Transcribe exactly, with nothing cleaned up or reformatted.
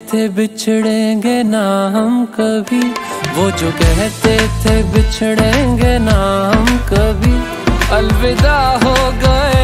थे बिछड़ेंगे ना हम कभी, वो जो कहते थे बिछड़ेंगे ना हम कभी, अलविदा हो गए